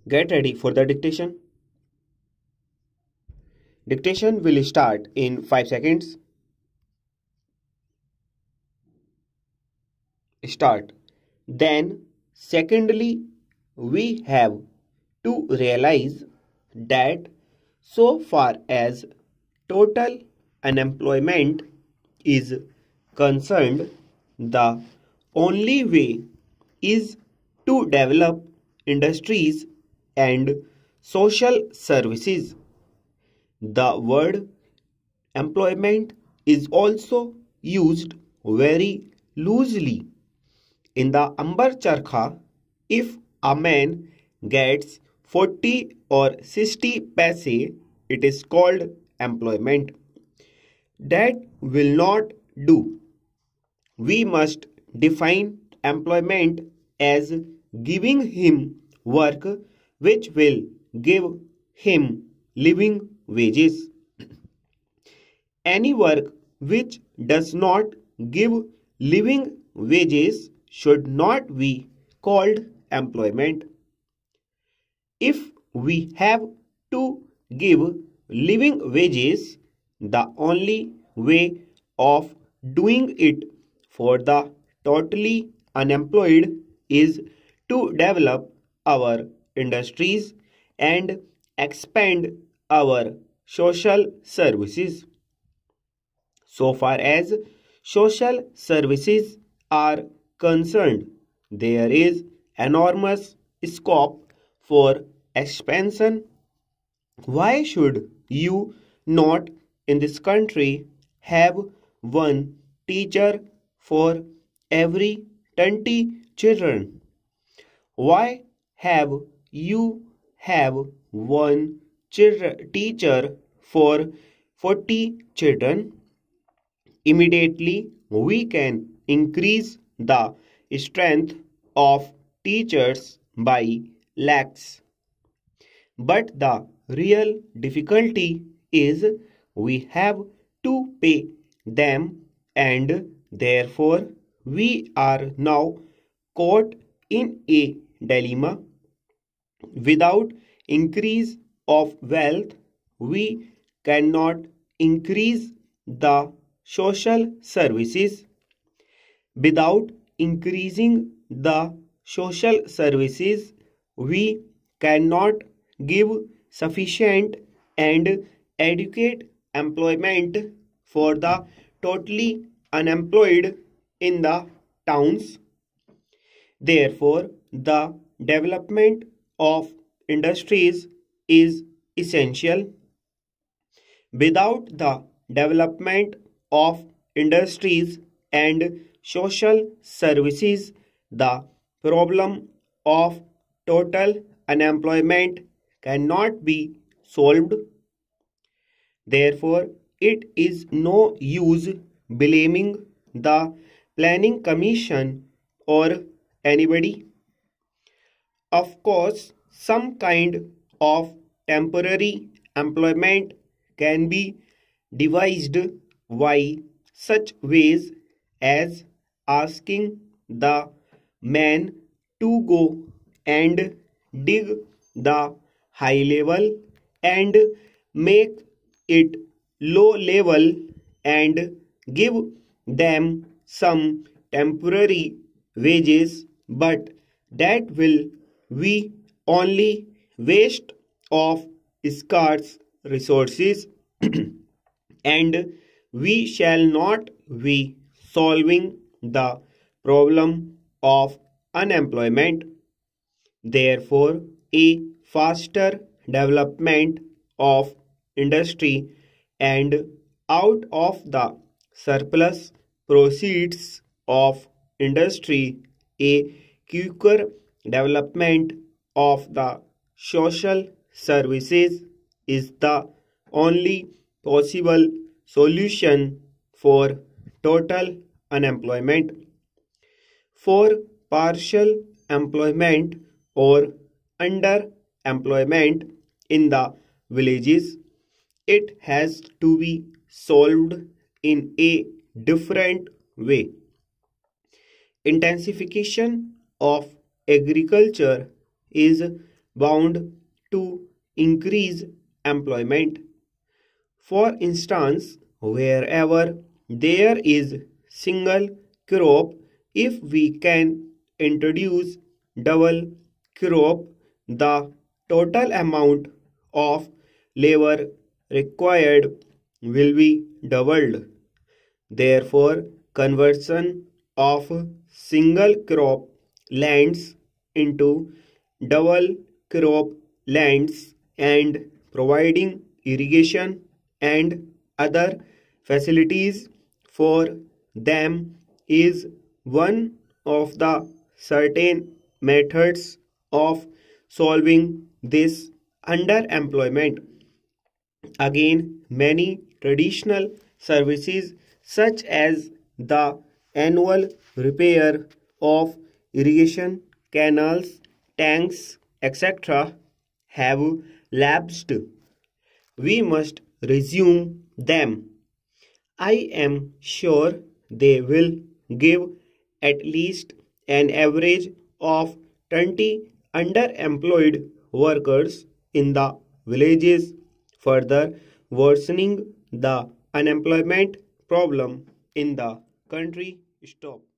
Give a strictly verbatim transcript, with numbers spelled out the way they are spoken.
Get ready for the dictation. Dictation will start in five seconds. Start. Then, secondly, we have to realize that so far as total unemployment is concerned, the only way is to develop industries and social services. The word employment is also used very loosely. In the Ambar Charkha, if a man gets forty or sixty paise, it is called employment. That will not do. We must define employment as giving him work which will give him living wages. Any work which does not give living wages should not be called employment. If we have to give living wages, the only way of doing it for the totally unemployed is to develop our industries and expand our social services. So far as social services are concerned, there is enormous scope for expansion. Why should you not in this country have one teacher for every twenty children? Why have you have one teacher for forty children? Immediately, we can increase the strength of teachers by lakhs. But the real difficulty is we have to pay them, and therefore we are now caught in a dilemma. Without increase of wealth, we cannot increase the social services. Without increasing the social services, we cannot give sufficient and adequate employment for the totally unemployed in the towns. Therefore, the development of industries is essential. Without the development of industries and social services, the problem of total unemployment cannot be solved. Therefore, it is no use blaming the Planning Commission or anybody. Of course, some kind of temporary employment can be devised by such ways as asking the man to go and dig the high level and make it low level and give them some temporary wages, but that will be only waste of scarce resources and we shall not be solving the problem of unemployment. Therefore, a faster development of industry and out of the surplus proceeds of industry, a quicker development of the social services is the only possible solution for total unemployment. For partial employment or underemployment in the villages, it has to be solved in a different way. Intensification of agriculture is bound to increase employment. For instance, wherever there is single crop, if we can introduce double crop, the total amount of labor required will be doubled. Therefore, conversion of single crop lands into double crop lands and providing irrigation and other facilities for them is one of the certain methods of solving this underemployment. Again, many traditional services such as the annual repair of irrigation canals, tanks, et cetera have lapsed. We must resume them. I am sure they will give at least an average of twenty underemployed workers in the villages, further worsening the unemployment problem in the country. Stop.